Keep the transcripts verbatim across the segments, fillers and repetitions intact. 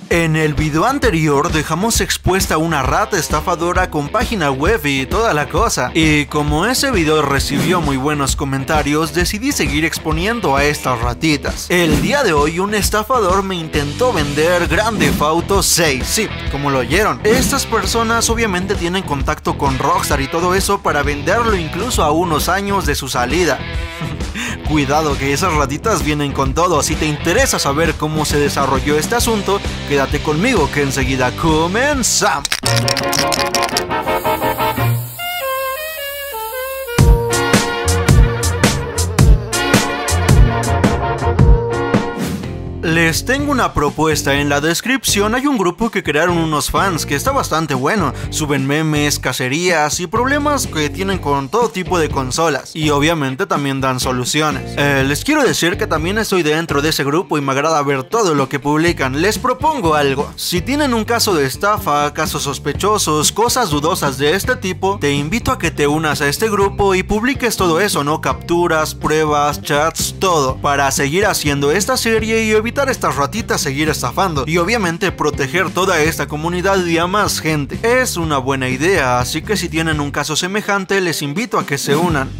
En el video anterior dejamos expuesta una rata estafadora con página web y toda la cosa, y como ese video recibió muy buenos comentarios, decidí seguir exponiendo a estas ratitas. El día de hoy un estafador me intentó vender Grand Theft Auto seis, sí, como lo oyeron. Estas personas obviamente tienen contacto con Rockstar y todo eso para venderlo incluso a unos años de su salida. Cuidado que esas ratitas vienen con todo. Si te interesa saber cómo se desarrolló este asunto, quédate conmigo que enseguida comenzamos. Les tengo una propuesta. En la descripción hay un grupo que crearon unos fans que está bastante bueno. Suben memes, cacerías y problemas que tienen con todo tipo de consolas. Y obviamente también dan soluciones. Eh, les quiero decir que también estoy dentro de ese grupo y me agrada ver todo lo que publican. Les propongo algo. Si tienen un caso de estafa, casos sospechosos, cosas dudosas de este tipo, te invito a que te unas a este grupo y publiques todo eso, ¿no? Capturas, pruebas, chats, todo. Para seguir haciendo esta serie y evitar estas ratitas seguir estafando y obviamente proteger toda esta comunidad y a más gente. Es una buena idea, así que si tienen un caso semejante les invito a que se unan.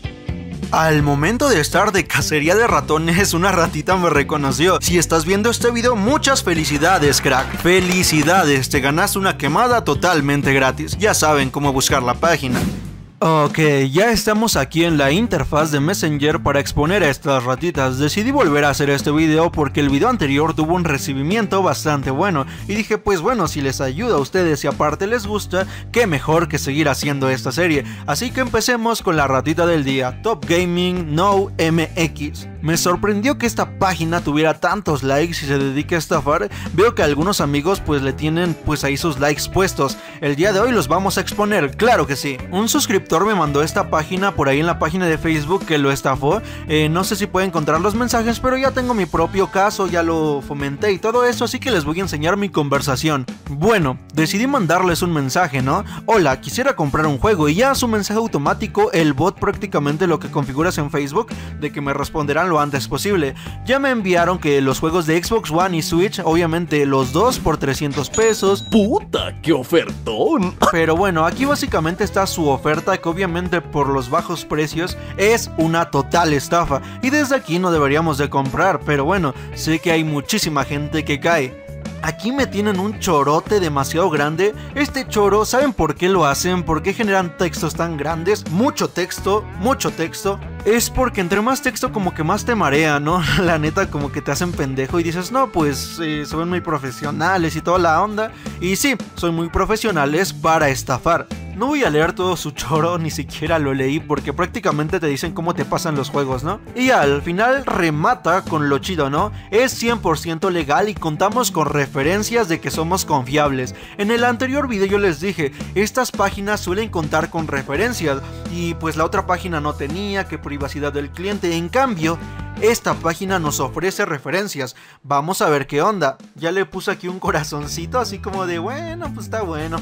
Al momento de estar de cacería de ratones, una ratita me reconoció. Si estás viendo este video, muchas felicidades, crack. Felicidades, te ganaste una quemada totalmente gratis. Ya saben cómo buscar la página. Ok, ya estamos aquí en la interfaz de Messenger para exponer a estas ratitas. Decidí volver a hacer este video porque el video anterior tuvo un recibimiento bastante bueno y dije pues bueno, si les ayuda a ustedes y aparte les gusta, qué mejor que seguir haciendo esta serie. Así que empecemos con la ratita del día, Top Gaming No M X. Me sorprendió que esta página tuviera tantos likes y se dedique a estafar. Veo que algunos amigos pues le tienen pues ahí sus likes puestos. El día de hoy los vamos a exponer, claro que sí. Un suscriptor me mandó esta página por ahí en la página de Facebook que lo estafó. eh, No sé si puede encontrar los mensajes, pero ya tengo mi propio caso, ya lo fomenté y todo eso, así que les voy a enseñar mi conversación. Bueno, decidí mandarles un mensaje, ¿no? Hola, quisiera comprar un juego, y ya su mensaje automático, el bot prácticamente lo que configuras en Facebook, de que me responderán lo antes posible. Ya me enviaron que los juegos de Xbox One y Switch, obviamente los dos por trescientos pesos. ¡Puta, qué ofertón! Pero bueno, aquí básicamente está su oferta, que obviamente por los bajos precios es una total estafa y desde aquí no deberíamos de comprar, pero bueno, sé que hay muchísima gente que cae. Aquí me tienen un chorote demasiado grande. Este choro, ¿saben por qué lo hacen? ¿Por qué generan textos tan grandes? Mucho texto, mucho texto. Es porque entre más texto como que más te marea, ¿no? La neta como que te hacen pendejo y dices, no, pues eh, son muy profesionales y toda la onda. Y sí, son muy profesionales para estafar. No voy a leer todo su choro, ni siquiera lo leí porque prácticamente te dicen cómo te pasan los juegos, ¿no? Y al final remata con lo chido, ¿no? Es cien por ciento legal y contamos con referencias de que somos confiables. En el anterior video yo les dije, estas páginas suelen contar con referencias y pues la otra página no tenía, que privacidad del cliente. En cambio, esta página nos ofrece referencias. Vamos a ver qué onda. Ya le puse aquí un corazoncito así como de bueno, pues está bueno.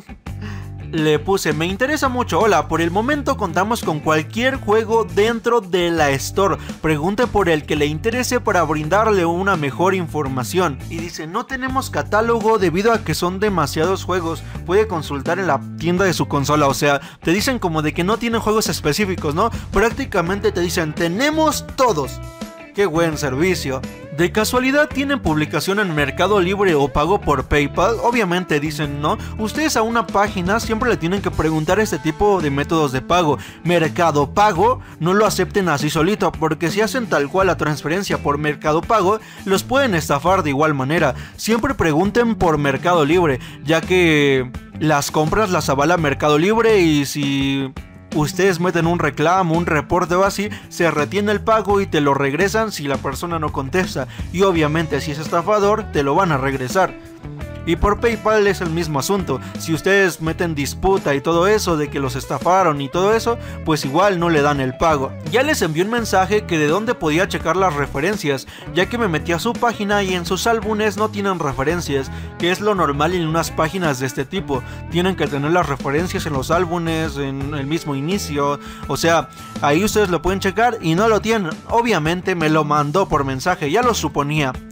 Le puse, me interesa mucho, hola, por el momento contamos con cualquier juego dentro de la Store. Pregunte por el que le interese para brindarle una mejor información. Y dice, no tenemos catálogo debido a que son demasiados juegos. Puede consultar en la tienda de su consola. O sea, te dicen como de que no tienen juegos específicos, ¿no? Prácticamente te dicen, tenemos todos. ¡Qué buen servicio! ¿De casualidad tienen publicación en Mercado Libre o pago por PayPal? Obviamente dicen no. Ustedes a una página siempre le tienen que preguntar este tipo de métodos de pago. Mercado Pago, no lo acepten así solito, porque si hacen tal cual la transferencia por Mercado Pago, los pueden estafar de igual manera. Siempre pregunten por Mercado Libre, ya que las compras las avala Mercado Libre y si ustedes meten un reclamo, un reporte o así, se retiene el pago y te lo regresan si la persona no contesta. Y obviamente si es estafador, te lo van a regresar. Y por PayPal es el mismo asunto. Si ustedes meten disputa y todo eso de que los estafaron y todo eso, pues igual no le dan el pago. Ya les envié un mensaje que de dónde podía checar las referencias, ya que me metí a su página y en sus álbumes no tienen referencias, que es lo normal en unas páginas de este tipo. Tienen que tener las referencias en los álbumes, en el mismo inicio. O sea, ahí ustedes lo pueden checar y no lo tienen. Obviamente me lo mandó por mensaje, ya lo suponía.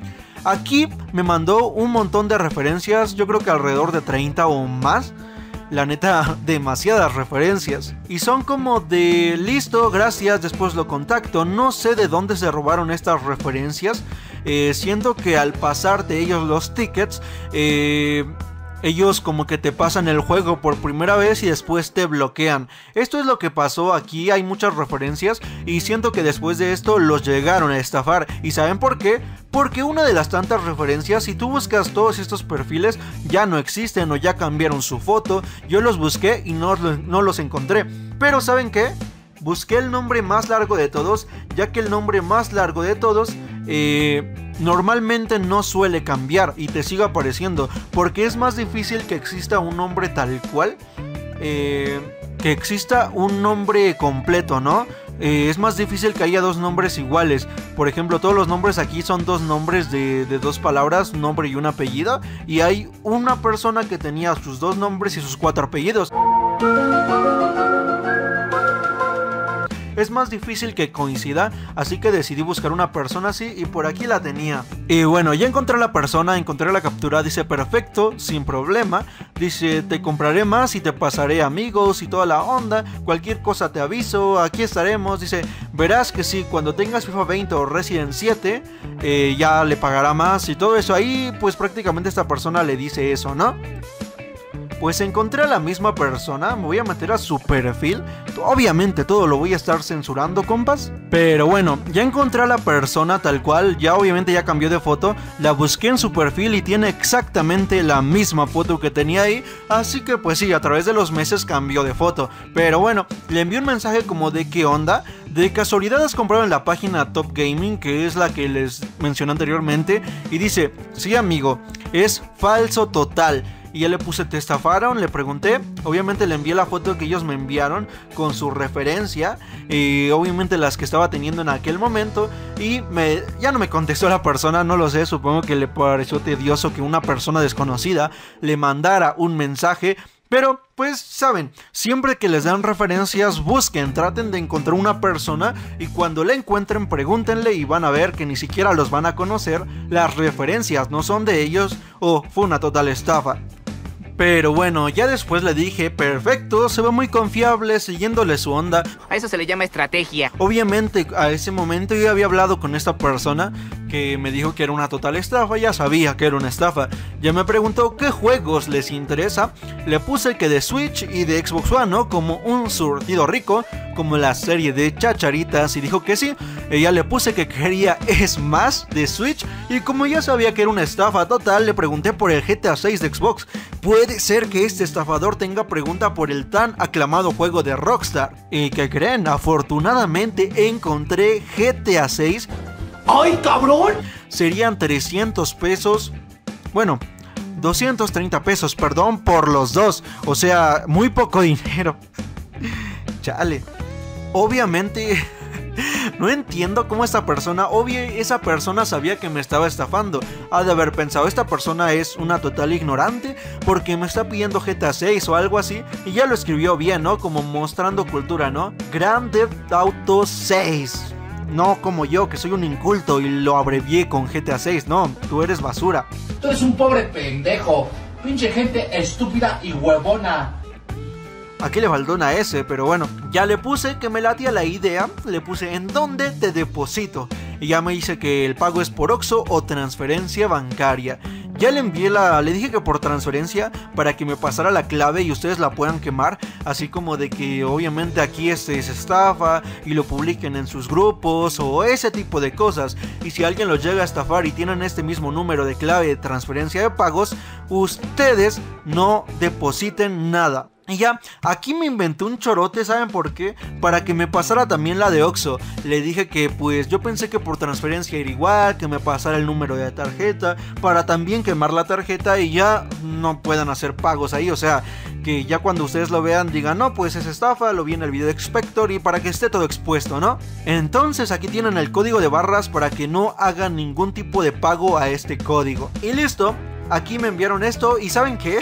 Aquí me mandó un montón de referencias, yo creo que alrededor de treinta o más. La neta, demasiadas referencias. Y son como de listo, gracias, después lo contacto. No sé de dónde se robaron estas referencias. Eh, siento que al pasar de ellos los tickets, eh, ellos como que te pasan el juego por primera vez y después te bloquean. Esto es lo que pasó aquí, hay muchas referencias y siento que después de esto los llegaron a estafar. ¿Y saben por qué? Porque una de las tantas referencias, si tú buscas todos estos perfiles, ya no existen o ya cambiaron su foto. Yo los busqué y no, no los encontré. Pero ¿saben qué? Busqué el nombre más largo de todos, ya que el nombre más largo de todos eh, normalmente no suele cambiar y te sigue apareciendo, porque es más difícil que exista un nombre tal cual, eh, que exista un nombre completo, ¿no? Eh, es más difícil que haya dos nombres iguales. Por ejemplo, todos los nombres aquí son dos nombres de, de dos palabras, un nombre y un apellido, y hay una persona que tenía sus dos nombres y sus cuatro apellidos. Es más difícil que coincida, así que decidí buscar una persona así y por aquí la tenía. Y bueno, ya encontré a la persona, encontré la captura, dice perfecto, sin problema. Dice, te compraré más y te pasaré amigos y toda la onda, cualquier cosa te aviso, aquí estaremos. Dice, verás que sí, cuando tengas FIFA veinte o Resident siete, eh, ya le pagará más y todo eso. Ahí pues prácticamente esta persona le dice eso, ¿no? Pues encontré a la misma persona, me voy a meter a su perfil. Obviamente todo lo voy a estar censurando, compas. Pero bueno, ya encontré a la persona tal cual, ya obviamente ya cambió de foto. La busqué en su perfil y tiene exactamente la misma foto que tenía ahí. Así que pues sí, a través de los meses cambió de foto. Pero bueno, le envié un mensaje como de qué onda. De casualidad has comprado en la página Top Gaming, que es la que les mencioné anteriormente. Y dice, sí amigo, es falso total. Y ya le puse, te estafaron, le pregunté. Obviamente le envié la foto que ellos me enviaron con su referencia. Y obviamente las que estaba teniendo en aquel momento. Y me, ya no me contestó la persona, no lo sé. Supongo que le pareció tedioso que una persona desconocida le mandara un mensaje. Pero, pues, saben, siempre que les dan referencias, busquen, traten de encontrar una persona y cuando la encuentren, pregúntenle y van a ver que ni siquiera los van a conocer, las referencias no son de ellos o fue una total estafa. Pero bueno, ya después le dije, perfecto, se ve muy confiable, siguiéndole su onda. A eso se le llama estrategia. Obviamente, a ese momento yo había hablado con esta persona que me dijo que era una total estafa, ya sabía que era una estafa. Ya me preguntó qué juegos les interesa. Le puse que de Switch y de Xbox One, ¿no? Como un surtido rico, como la serie de Chacharitas, y dijo que sí. Ella le puse que quería es más de Switch, y como ya sabía que era una estafa total, le pregunté por el G T A seis de Xbox. Puede ser que este estafador tenga pregunta por el tan aclamado juego de Rockstar. ¿Y qué creen? Afortunadamente encontré G T A seis. ¡Ay, cabrón! Serían trescientos pesos. Bueno, doscientos treinta pesos, perdón, por los dos. O sea, muy poco dinero. Chale. Obviamente... no entiendo cómo esta persona, obvio, esa persona sabía que me estaba estafando. Ha de haber pensado, esta persona es una total ignorante porque me está pidiendo G T A seis o algo así. Y ya lo escribió bien, ¿no? Como mostrando cultura, ¿no? Grand Theft Auto seis. No como yo, que soy un inculto y lo abrevié con G T A seis. No, tú eres basura. Tú eres un pobre pendejo. Pinche gente estúpida y huevona. Aquí le faltó una S, pero bueno. Ya le puse que me latía la idea. Le puse en dónde te deposito. Y ya me dice que el pago es por Oxxo o transferencia bancaria. Ya le envié la... le dije que por transferencia para que me pasara la clave y ustedes la puedan quemar. Así como de que obviamente aquí este es estafa y lo publiquen en sus grupos o ese tipo de cosas. Y si alguien los llega a estafar y tienen este mismo número de clave de transferencia de pagos, ustedes no depositen nada. Y ya, aquí me inventé un chorote, ¿saben por qué? Para que me pasara también la de Oxxo. Le dije que pues yo pensé que por transferencia era igual, que me pasara el número de tarjeta, para también quemar la tarjeta y ya no puedan hacer pagos ahí. O sea, que ya cuando ustedes lo vean digan, no, pues es estafa, lo vi en el video de Expector y para que esté todo expuesto, ¿no? Entonces aquí tienen el código de barras para que no hagan ningún tipo de pago a este código. Y listo, aquí me enviaron esto y ¿saben qué?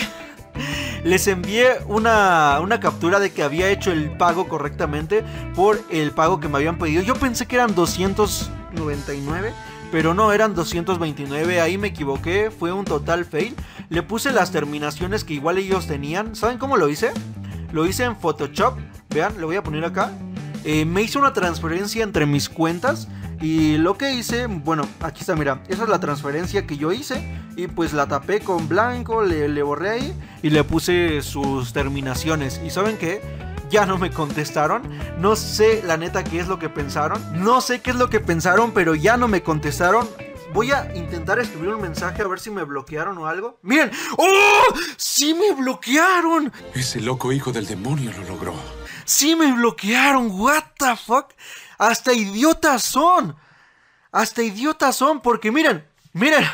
Les envié una, una captura de que había hecho el pago correctamente por el pago que me habían pedido. Yo pensé que eran doscientos noventa y nueve, pero no, eran doscientos veintinueve, ahí me equivoqué, fue un total fail. Le puse las terminaciones que igual ellos tenían. ¿Saben cómo lo hice? Lo hice en Photoshop, vean, lo voy a poner acá. eh, Me hice una transferencia entre mis cuentas. Y lo que hice, bueno, aquí está, mira, esa es la transferencia que yo hice. Y pues la tapé con blanco, le, le borré ahí y le puse sus terminaciones. ¿Y saben qué? Ya no me contestaron. No sé la neta qué es lo que pensaron. No sé qué es lo que pensaron, pero ya no me contestaron. Voy a intentar escribir un mensaje a ver si me bloquearon o algo. ¡Miren! ¡Oh! ¡Sí me bloquearon! Ese loco hijo del demonio lo logró. ¡Sí me bloquearon! ¿What the fuck? Hasta idiotas son. Hasta idiotas son porque miren, miren.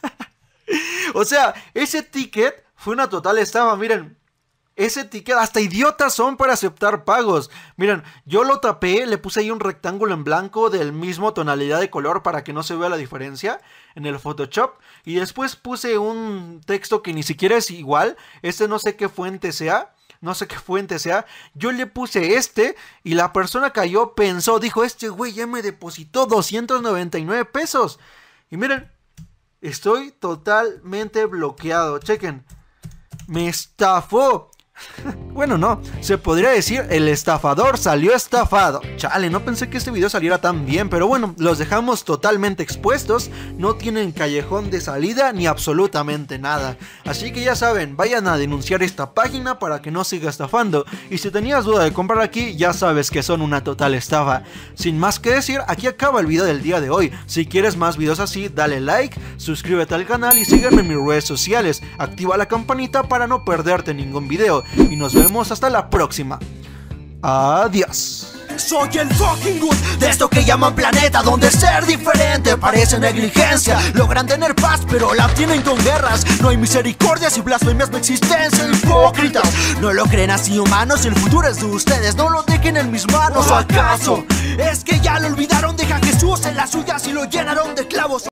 O sea, ese ticket fue una total estafa, miren. Ese ticket, hasta idiotas son para aceptar pagos. Miren, yo lo tapé, le puse ahí un rectángulo en blanco del mismo tonalidad de color para que no se vea la diferencia en el Photoshop. Y después puse un texto que ni siquiera es igual. Este no sé qué fuente sea. No sé qué fuente sea. Yo le puse este y la persona cayó, pensó, dijo, este güey ya me depositó doscientos noventa y nueve pesos. Y miren, estoy totalmente bloqueado. Chequen, me estafó. Bueno, no, se podría decir el estafador salió estafado. Chale, no pensé que este video saliera tan bien, pero bueno, los dejamos totalmente expuestos. No tienen callejón de salida ni absolutamente nada. Así que ya saben, vayan a denunciar esta página para que no siga estafando. Y si tenías duda de comprar aquí, ya sabes que son una total estafa. Sin más que decir, aquí acaba el video del día de hoy. Si quieres más videos así, dale like, suscríbete al canal y sígueme en mis redes sociales. Activa la campanita para no perderte ningún video. Y nos vemos hasta la próxima. Adiós. Soy el fucking good de esto que llaman planeta, donde ser diferente parece negligencia. Logran tener paz pero la tienen con guerras. No hay misericordias y blasfemias de existencia. Hipócritas, no lo creen así humanos. El futuro es de ustedes, no lo dejen en mis manos. ¿O acaso es que ya lo olvidaron? Deja a Jesús en las suyas y lo llenaron de clavos.